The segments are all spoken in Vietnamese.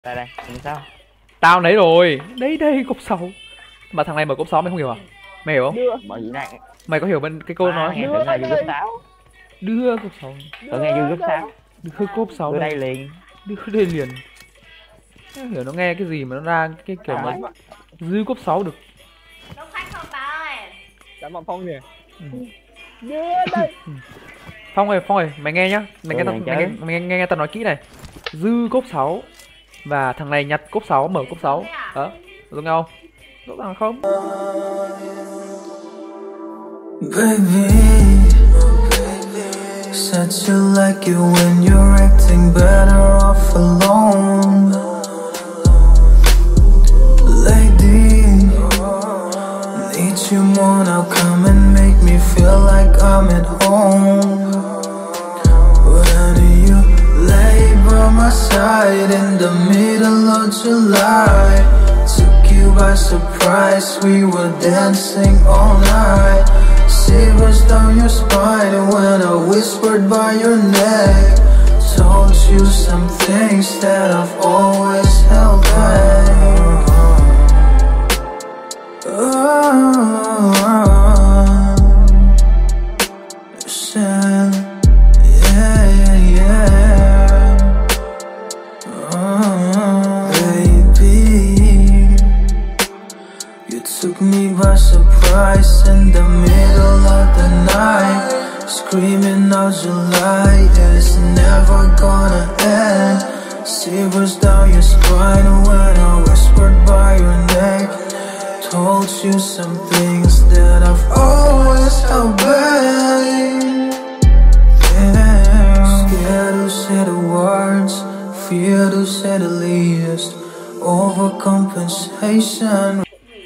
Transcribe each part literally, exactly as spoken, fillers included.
Đây đây, làm sao? Tao lấy rồi. Đấy đây cốc sáu. Mà thằng này mở cốc sáu mày không hiểu à? Mày hiểu không? Đưa. Bởi vì này. Mày có hiểu bên cái câu À, nói nghe đưa tưởng là đây. gấp sáu. đưa cốc sáu. Tôi nghe như gấp sáu. Đưa cốc sáu Đưa đây. đây liền. Đưa đây liền. Không hiểu nó nghe cái gì mà nó ra cái kiểu À, mà đấy. dư cốc sáu được. Đông khách không bà ơi. Cảm ơn Phong nè. Ừ. Đưa đây. Phong ơi, Phong ơi, mày nghe nhá. Mày nghe Ừ, tao mày mày nghe, chơi. mày nghe, nghe tao nói kỹ này. Dư cốc sáu và thằng này nhặt cốc sáu, mở cốc sáu. Đó, giống nhau không? Rõ ràng không? Baby, said you like it when you're acting better off alone. Lady, need you more now, come and make me feel like I'm at home. When you lay by my side in the middle of July, took you by surprise, we were dancing all night. Shivers down your spine and when I whispered by your neck, told you some things that I've always held back. Oh, said, yeah, yeah, yeah. Oh, baby, you took me by surprise in the middle of the night, screaming out July is never gonna end. Shivers down your spine when I whispered by your neck, told you some things that I've always held back. Yeah, scared to say the words, fear to say the least, overcompensation.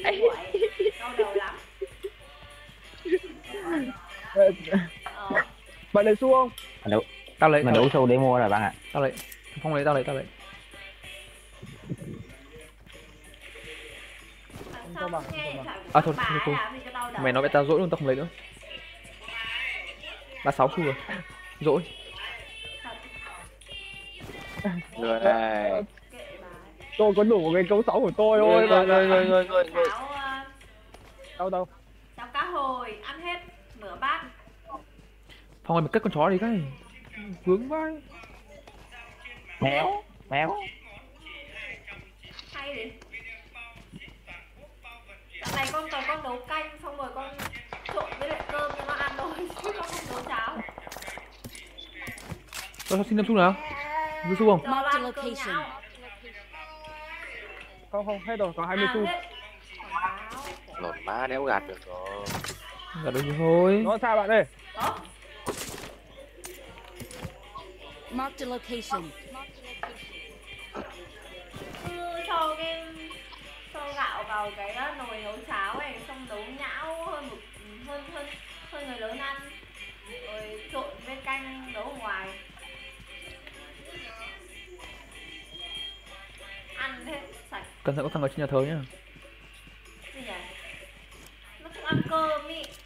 Bạn lấy xu không? Mình đủ, Tao lấy, mình tao đủ lấy, xu để mua rồi bạn ạ. tao lấy. Phong lấy, tao lấy, tao lấy. Sao không nghe phải À, thôi, bà thôi, thôi. làm gì cho đau đầu. Mày nói vậy tao dỗi luôn, tao không lấy nữa. Ba sáu xu rồi. Dỗi. Rồi đây. Kệ bà ấy. Tôi có đủ một cái cấu sáu của tôi thôi. Rồi rồi rồi rồi rồi. Cháo, ờ, Đâu đâu. cháo cá hồi ăn hết nửa bát. Phong ơi, mày cất con chó đi cái. Vướng vai. Méo, méo. Hay gì? Dạo này con còn con nấu canh xong rồi con trộn với lại cơm cho nó ăn thôi chứ con không nấu cháo. Tao xin năm xu nào. Dư xu không? Giờ ăn cơm nhão. Không không, hết rồi, có hai mươi xu. À, hết. Lột má đéo gạt được rồi. Dạ được thôi. Nó sao bạn ơi? Đó. Marked a location. Cứ cho cái cho gạo vào cái ờ, nồi nấu cháo này xong nấu nhão hơn một hơn hơn hơn người lớn ăn rồi trộn với canh nấu ở ngoài ăn hết sạch. Cẩn thận có thằng ở trên nhà thờ nhá. Gì nhỉ? Nó không ăn cơm ý.